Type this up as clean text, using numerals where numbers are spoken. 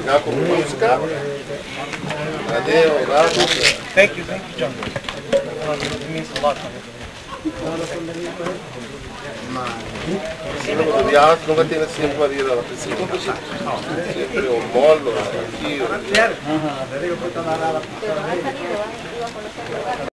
obrigado por música. Valeu, graças. Thank you, John. It means a lot. Nunca tiene siempre variedad, siempre un molo, aquí.